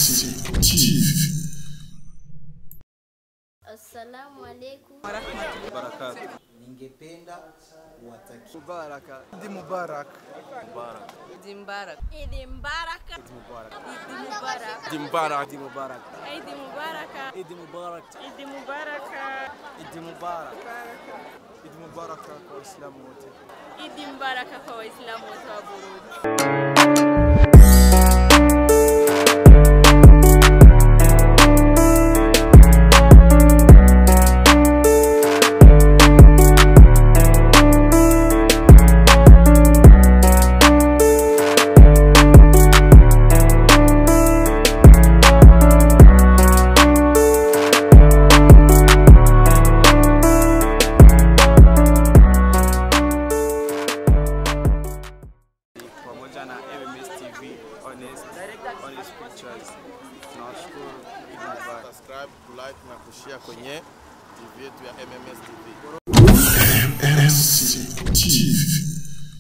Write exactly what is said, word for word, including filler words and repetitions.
Assalamu alaikum wa rahmatullahi wa barakatuh. Ningependa kuwatakia Mubaraka. Eid Mubarak. Mubarak. Eid Mubarak. Eid Mubarak. Eid Mubarak. Eid Mubarak. Eid Mubarak. Eid Mubarak. Eid Mubarak. Eid Mubarak. Eid Mubarak. Eid Mubarak kwa Waislamu wote. Eid Mubarak kwa Waislamu wote wa Burundi. Na M M S T V, honest, honest pictures. Tunashukuru. Subscribe, like na kushare kwenye T V yetu ya M M S T V. M M S T V.